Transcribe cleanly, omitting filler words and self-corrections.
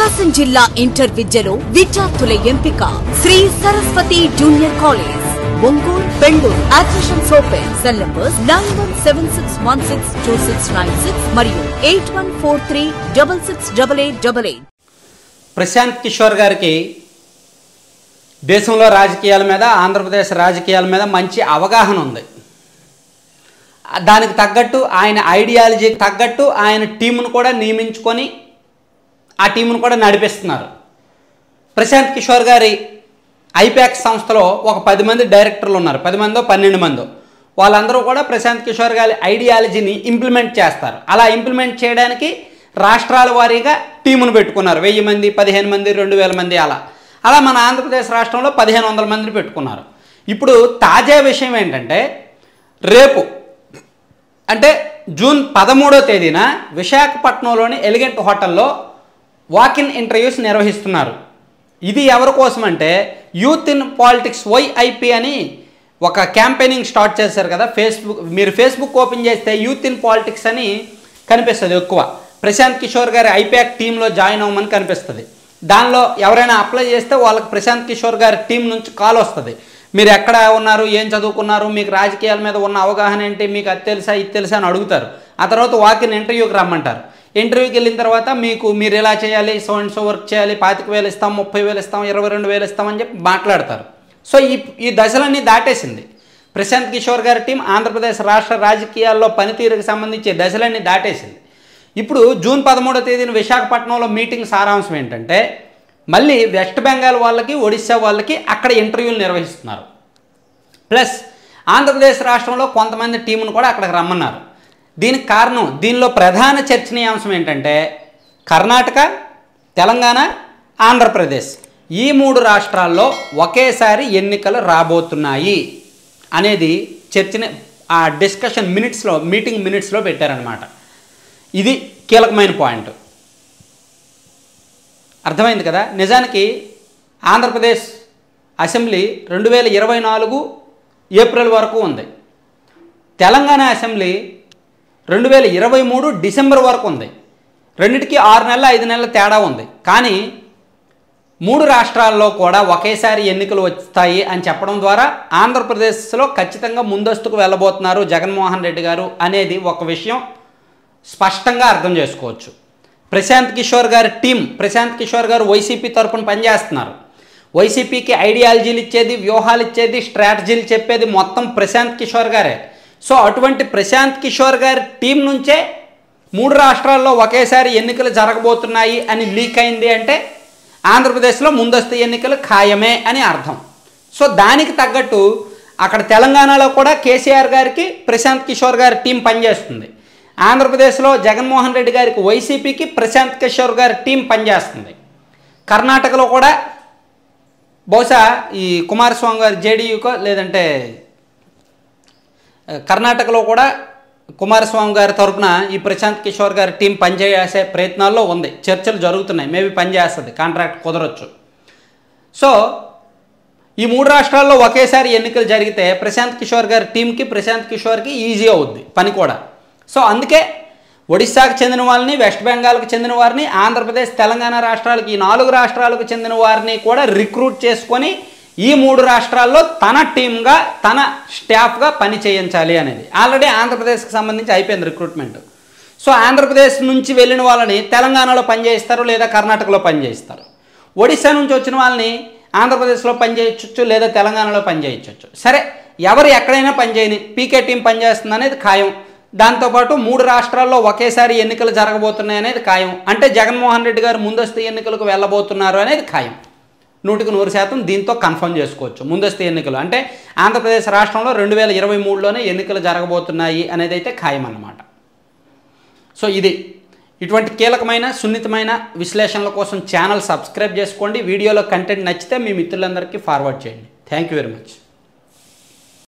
ప్రకాశం జిల్లా ఇంటర్ విద్యలో విద్యార్థుల ఎంపిక Sri Saraswati junior college Ongole Bengaluru. Admissions open. Cell numbers 9176162696 మరియు 8143668888. ప్రశాంత్ కిషోర్ గారికి దేశంలో రాజకీయాల మీద, ఆంధ్రప్రదేశ్ రాజకీయాల మీద మంచి అవగాహన ఉంది. దానికి తగ్గట్టు ఆయన ఐడియాలజీకి తగ్గట్టు ఆయన టీమును కూడా నియమించుకొని ఆ టీమును కూడా నడిపిస్తున్నారు. ప్రశాంత్ కిషోర్ గారి ఐపాక్ సంస్థలో ఒక 10 మంది డైరెక్టర్లు ఉన్నారు. 10 మందో 12 మందో. వాళ్ళందరూ కూడా ప్రశాంత్ కిషోర్ గారి ఐడియాలజీని ఇంప్లిమెంట్ చేస్తారు. అలా ఇంప్లిమెంట్ చేయడానికి రాష్ట్రాల వారీగా టీమును పెట్టుకున్నారు. 1000 మంది, 15 మంది, 2000 మంది అలా మన ఆంధ్రప్రదేశ్ రాష్ట్రంలో 1500 మందిని పెట్టుకున్నారు. ఇప్పుడు తాజా విషయం ఏంటంటే, రేపు అంటే జూన్ 13వ తేదీన విశాఖపట్నంలోని ఎలిగెంట్ హోటల్లో వాకిన్ ఇంటర్వ్యూస్ నిర్వహిస్తున్నారు. ఇది ఎవరి కోసం అంటే, యూత్ ఇన్ పాలిటిక్స్ YIP అని ఒక క్యాంపెయినింగ్ స్టార్ట్ చేశారు కదా. మీరు ఫేస్బుక్ ఓపెన్ చేస్తే యూత్ ఇన్ పాలిటిక్స్ అని కనిపిస్తుంది. ఎక్కువ ప్రశాంత్ కిషోర్ గారి ఐపాక్ టీంలో జాయిన్ అవ్వమని కనిపిస్తుంది. దానిలో ఎవరైనా అప్లై చేస్తే వాళ్ళకి ప్రశాంత్ కిషోర్ గారి టీం నుంచి కాల్ వస్తుంది. మీరు ఎక్కడ ఉన్నారు, ఏం చదువుకున్నారు, మీకు రాజకీయాల మీద ఉన్న అవగాహన ఏంటి, మీకు అది తెలుసా ఇది తెలుసా అని అడుగుతారు. ఆ తర్వాత వాకిన్ ఇంటర్వ్యూకి రమ్మంటారు. ఇంటర్వ్యూకి వెళ్ళిన తర్వాత మీరు ఎలా చేయాలి, సో అండ్ సో వర్క్ చేయాలి, 25,000 ఇస్తాం, 30,000 ఇస్తాం, 22,000 ఇస్తామని చెప్పి మాట్లాడతారు. సో ఈ దశలన్నీ దాటేసింది ప్రశాంత్ కిషోర్ గారి టీం. ఆంధ్రప్రదేశ్ రాష్ట్ర రాజకీయాల్లో పనితీరుకు సంబంధించి దశలన్నీ దాటేసింది. ఇప్పుడు జూన్ 13వ తేదీన విశాఖపట్నంలో మీటింగ్ సారాంశం ఏంటంటే, మళ్ళీ వెస్ట్ బెంగాల్ వాళ్ళకి, ఒడిశా వాళ్ళకి అక్కడ ఇంటర్వ్యూలు నిర్వహిస్తున్నారు. ప్లస్ ఆంధ్రప్రదేశ్ రాష్ట్రంలో కొంతమంది టీమును కూడా అక్కడికి రమ్మన్నారు. దీనికి కారణం, దీనిలో ప్రధాన చర్చనీయాంశం ఏంటంటే, కర్ణాటక, తెలంగాణ, ఆంధ్రప్రదేశ్ ఈ 3 రాష్ట్రాల్లో ఒకేసారి ఎన్నికలు రాబోతున్నాయి అనేది చర్చని ఆ డిస్కషన్ మీటింగ్ మినిట్స్లో పెట్టారనమాట. ఇది కీలకమైన పాయింట్. అర్థమైంది కదా. నిజానికి ఆంధ్రప్రదేశ్ అసెంబ్లీ 2024 ఏప్రిల్ వరకు ఉంది. తెలంగాణ అసెంబ్లీ 2023 డిసెంబర్ వరకు ఉంది. రెండిటికి 6 నెలల 5 నెలల తేడా ఉంది. కానీ 3 రాష్ట్రాల్లో కూడా ఒకేసారి ఎన్నికలు వస్తాయి అని చెప్పడం ద్వారా ఆంధ్రప్రదేశ్లో ఖచ్చితంగా ముందస్తుకు వెళ్ళబోతున్నారు జగన్మోహన్ రెడ్డి గారు అనేది ఒక విషయం స్పష్టంగా అర్థం చేసుకోవచ్చు. ప్రశాంత్ కిషోర్ గారి టీం, ప్రశాంత్ కిషోర్ గారు వైసీపీ తరపున పనిచేస్తున్నారు. వైసీపీకి ఐడియాలజీలు ఇచ్చేది, వ్యూహాలు ఇచ్చేది, స్ట్రాటజీలు చెప్పేది మొత్తం ప్రశాంత్ కిషోర్ గారే. సో అటువంటి ప్రశాంత్ కిషోర్ గారి టీం నుంచే 3 రాష్ట్రాల్లో ఒకేసారి ఎన్నికలు జరగబోతున్నాయి అని లీక్ అయింది అంటే ఆంధ్రప్రదేశ్లో ముందస్తు ఎన్నికలు ఖాయమే అని అర్థం. సో దానికి తగ్గట్టు అక్కడ తెలంగాణలో కూడా కేసీఆర్ గారికి ప్రశాంత్ కిషోర్ గారి టీం పనిచేస్తుంది. ఆంధ్రప్రదేశ్లో జగన్మోహన్ రెడ్డి గారికి వైసీపీకి ప్రశాంత్ కిషోర్ గారి టీం పనిచేస్తుంది. కర్ణాటకలో కూడా బహుశా ఈ కుమారస్వామి గారి జేడీయూకో లేదంటే కర్ణాటకలో కూడా కుమారస్వామి గారి తరపున ఈ ప్రశాంత్ కిషోర్ గారి టీం పనిచేసే ప్రయత్నాల్లో ఉంది. చర్చలు జరుగుతున్నాయి. మేబీ పనిచేస్తుంది, కాంట్రాక్ట్ కుదరొచ్చు. సో ఈ 3 రాష్ట్రాల్లో ఒకేసారి ఎన్నికలు జరిగితే ప్రశాంత్ కిషోర్ గారి టీంకి, ప్రశాంత్ కిషోర్కి ఈజీ అవుద్ది పని కూడా. సో అందుకే ఒడిశాకు చెందిన వాళ్ళని, వెస్ట్ బెంగాల్కి చెందిన వారిని, ఆంధ్రప్రదేశ్, తెలంగాణ రాష్ట్రాలకి, ఈ 4 రాష్ట్రాలకు చెందిన వారిని కూడా రిక్రూట్ చేసుకొని ఈ 3 రాష్ట్రాల్లో తన టీమ్గా, తన స్టాఫ్గా పని చేయించాలి అనేది ఆల్రెడీ ఆంధ్రప్రదేశ్కి సంబంధించి అయిపోయింది రిక్రూట్మెంట్. సో ఆంధ్రప్రదేశ్ నుంచి వెళ్ళిన వాళ్ళని తెలంగాణలో పనిచేయిస్తారు లేదా కర్ణాటకలో పనిచేయిస్తారు. ఒడిశా నుంచి వచ్చిన వాళ్ళని ఆంధ్రప్రదేశ్లో పనిచేయచ్చు లేదా తెలంగాణలో పనిచేయచ్చు. సరే, ఎవరు ఎక్కడైనా పనిచేయని పీకే టీం పనిచేస్తుంది అనేది ఖాయం. దాంతోపాటు 3 రాష్ట్రాల్లో ఒకేసారి ఎన్నికలు జరగబోతున్నాయి అనేది ఖాయం. అంటే జగన్మోహన్ రెడ్డి గారు ముందస్తు ఎన్నికలకు వెళ్ళబోతున్నారు అనేది ఖాయం. 100% దీంతో కన్ఫర్మ్ చేసుకోవచ్చు. ముందస్తు ఎన్నికలు అంటే ఆంధ్రప్రదేశ్ రాష్ట్రంలో 2023లోనే ఎన్నికలు జరగబోతున్నాయి అనేది అయితే ఖాయం అన్నమాట. సో ఇటువంటి కీలకమైన, సున్నితమైన విశ్లేషణల కోసం ఛానల్ సబ్స్క్రైబ్ చేసుకోండి. వీడియోలో కంటెంట్ నచ్చితే మీ మిత్రులందరికీ ఫార్వర్డ్ చేయండి. Thank you very much.